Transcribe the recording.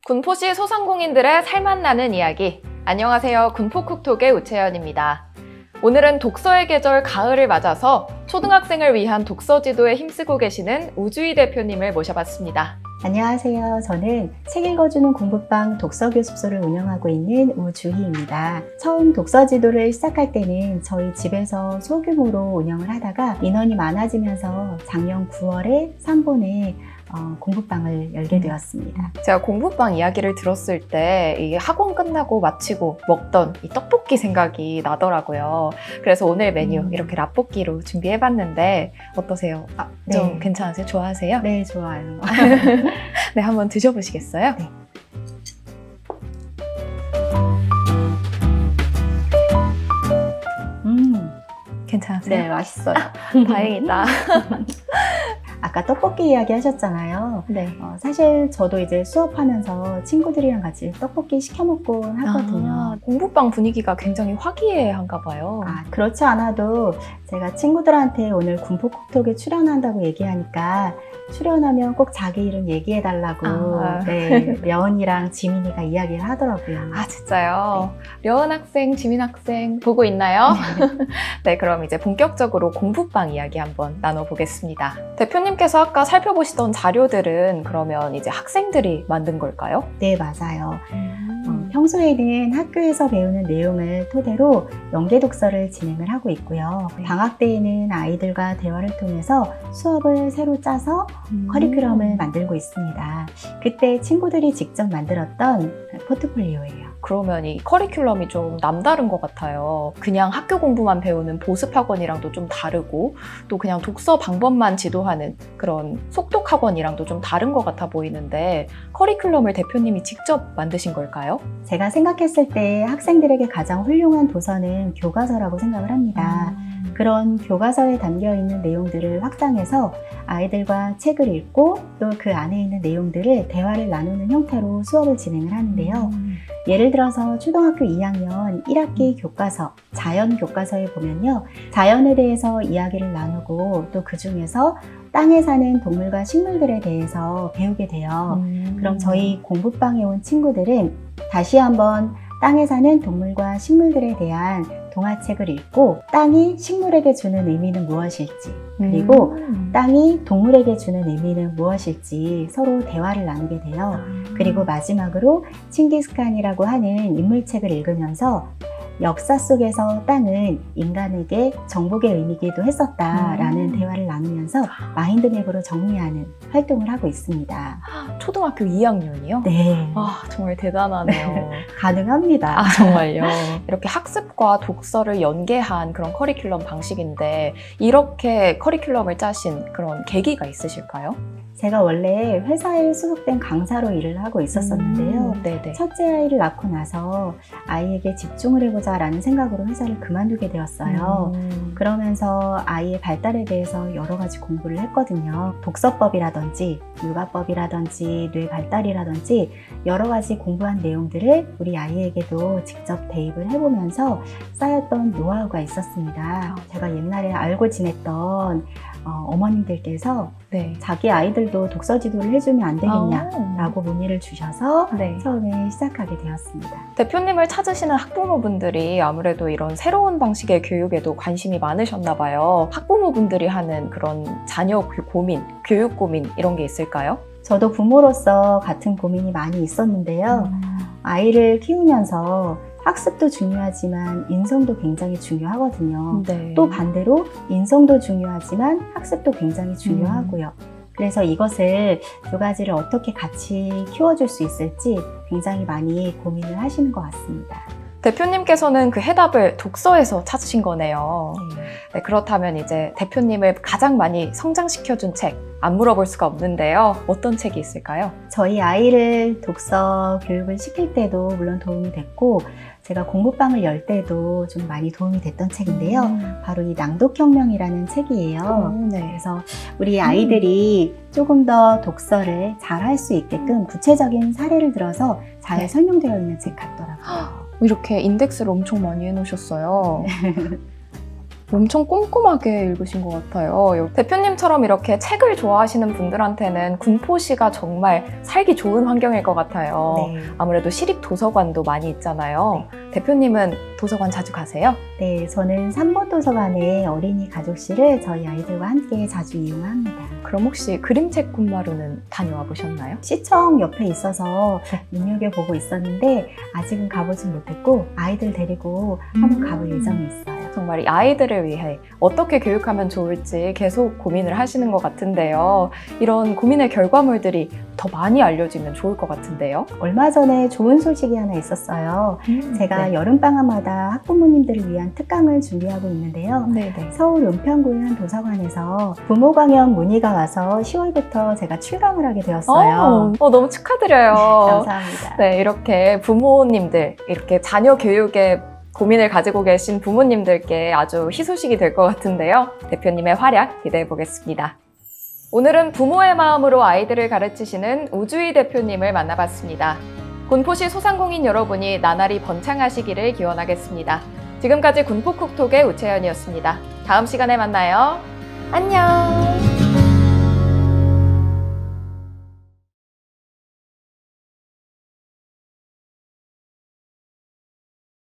군포시 소상공인들의 살맛나는 이야기. 안녕하세요. 군포쿡톡의 우채연입니다. 오늘은 독서의 계절 가을을 맞아서 초등학생을 위한 독서 지도에 힘쓰고 계시는 우주희 대표님을 모셔봤습니다. 안녕하세요. 저는 책 읽어주는 공부방 독서교습소를 운영하고 있는 우주희입니다. 처음 독서 지도를 시작할 때는 저희 집에서 소규모로 운영을 하다가 인원이 많아지면서 작년 9월에 3본에 공부방을 열게 되었습니다. 제가 공부방 이야기를 들었을 때 이게 학원 끝나고 마치고 먹던 이 떡볶이 생각이 나더라고요. 그래서 오늘 메뉴 이렇게 라볶이로 준비해봤는데 어떠세요? 좀 괜찮으세요? 좋아하세요? 네, 좋아요. 네, 한번 드셔보시겠어요? 네. 괜찮으세요? 네, 맛있어요. 다행이다. 아까 떡볶이 이야기 하셨잖아요. 네. 사실 저도 이제 수업하면서 친구들이랑 같이 떡볶이 시켜 먹곤 하거든요. 공부방 분위기가 굉장히 화기애애한가 봐요. 그렇지 않아도 제가 친구들한테 오늘 군포쿡톡에 출연한다고 얘기하니까 출연하면 꼭 자기 이름 얘기해달라고 려은이랑 지민이가 이야기를 하더라고요. 진짜요? 려은 학생, 지민 학생 보고 있나요? 네, 그럼 이제 본격적으로 공부방 이야기 한번 나눠보겠습니다. 대표님께서 아까 살펴보시던 자료들은 그러면 이제 학생들이 만든 걸까요? 네, 맞아요. 평소에는 학교에서 배우는 내용을 토대로 연계 독서를 진행을 하고 있고요. 방학 때에는 아이들과 대화를 통해서 수업을 새로 짜서 커리큘럼을 만들고 있습니다. 그때 친구들이 직접 만들었던 포트폴리오예요. 그러면 이 커리큘럼이 좀 남다른 것 같아요. 그냥 학교 공부만 배우는 보습학원이랑도 좀 다르고 또 그냥 독서 방법만 지도하는 그런 속독학원이랑도 좀 다른 것 같아 보이는데 커리큘럼을 대표님이 직접 만드신 걸까요? 제가 생각했을 때 학생들에게 가장 훌륭한 도서는 교과서라고 생각을 합니다. 그런 교과서에 담겨있는 내용들을 확장해서 아이들과 책을 읽고 또 그 안에 있는 내용들을 대화를 나누는 형태로 수업을 진행을 하는데요. 예를 들어서 초등학교 2학년 1학기 교과서, 자연 교과서에 보면요. 자연에 대해서 이야기를 나누고 또 그 중에서 땅에 사는 동물과 식물들에 대해서 배우게 돼요. 그럼 저희 공부방에 온 친구들은 다시 한번 땅에 사는 동물과 식물들에 대한 동화책을 읽고 땅이 식물에게 주는 의미는 무엇일지 그리고 땅이 동물에게 주는 의미는 무엇일지 서로 대화를 나누게 돼요. 그리고 마지막으로 칭기스칸이라고 하는 인물책을 읽으면서 역사 속에서 땅은 인간에게 정복의 의미이기도 했었다라는 대화를 나누면서 마인드맵으로 정리하는 활동을 하고 있습니다. 초등학교 2학년이요? 네. 정말 대단하네요. 가능합니다. 정말요? 이렇게 학습과 독서를 연계한 그런 커리큘럼 방식인데 이렇게 커리큘럼을 짜신 그런 계기가 있으실까요? 제가 원래 회사에 소속된 강사로 일을 하고 있었었는데요. 첫째 아이를 낳고 나서 아이에게 집중을 해보자 라는 생각으로 회사를 그만두게 되었어요. 그러면서 아이의 발달에 대해서 여러 가지 공부를 했거든요. 독서법이라든지 육아법이라든지 뇌 발달이라든지 여러 가지 공부한 내용들을 우리 아이에게도 직접 대입을 해보면서 쌓였던 노하우가 있었습니다. 제가 옛날에 알고 지냈던 어머님들께서 자기 아이들도 독서 지도를 해주면 안 되겠냐라고 문의를 주셔서 처음에 시작하게 되었습니다. 대표님을 찾으시는 학부모분들이 아무래도 이런 새로운 방식의 교육에도 관심이 많으셨나 봐요. 학부모분들이 하는 그런 자녀 고민, 교육 고민 이런 게 있을까요? 저도 부모로서 같은 고민이 많이 있었는데요. 아이를 키우면서 학습도 중요하지만 인성도 굉장히 중요하거든요. 또 반대로 인성도 중요하지만 학습도 굉장히 중요하고요. 그래서 이것을 두 가지를 어떻게 같이 키워줄 수 있을지 굉장히 많이 고민을 하시는 것 같습니다. 대표님께서는 그 해답을 독서에서 찾으신 거네요. 그렇다면 이제 대표님을 가장 많이 성장시켜준 책 안 물어볼 수가 없는데요. 어떤 책이 있을까요? 저희 아이를 독서 교육을 시킬 때도 물론 도움이 됐고 제가 공부방을 열 때도 좀 많이 도움이 됐던 책인데요. 바로 이 낭독혁명이라는 책이에요. 그래서 우리 아이들이 조금 더 독서를 잘 할 수 있게끔 구체적인 사례를 들어서 잘 설명되어 있는 책 같더라고요. 이렇게 인덱스를 엄청 많이 해놓으셨어요. 엄청 꼼꼼하게 읽으신 것 같아요. 대표님처럼 이렇게 책을 좋아하시는 분들한테는 군포시가 정말 살기 좋은 환경일 것 같아요. 네. 아무래도 시립 도서관도 많이 있잖아요. 대표님은 도서관 자주 가세요? 네, 저는 삼본도서관의 어린이 가족실을 저희 아이들과 함께 자주 이용합니다. 그럼 혹시 그림책 군마루는 다녀와 보셨나요? 시청 옆에 있어서 눈여겨보고 있었는데 아직은 가보진 못했고 아이들 데리고 한번 가볼 예정이 있어요. 정말 이 아이들을 위해 어떻게 교육하면 좋을지 계속 고민을 하시는 것 같은데요. 이런 고민의 결과물들이 더 많이 알려지면 좋을 것 같은데요. 얼마 전에 좋은 소식이 하나 있었어요. 제가 여름방학마다 학부모님들을 위한 특강을 준비하고 있는데요. 네네. 서울 은평구의 한 도서관에서 부모 강연 문의가 와서 10월부터 제가 출강을 하게 되었어요. 너무 축하드려요. 감사합니다. 네, 이렇게 부모님들, 이렇게 자녀 교육에 고민을 가지고 계신 부모님들께 아주 희소식이 될 것 같은데요. 대표님의 활약 기대해 보겠습니다. 오늘은 부모의 마음으로 아이들을 가르치시는 우주희 대표님을 만나봤습니다. 군포시 소상공인 여러분이 나날이 번창하시기를 기원하겠습니다. 지금까지 군포쿡톡의 우채연이었습니다. 다음 시간에 만나요. 안녕.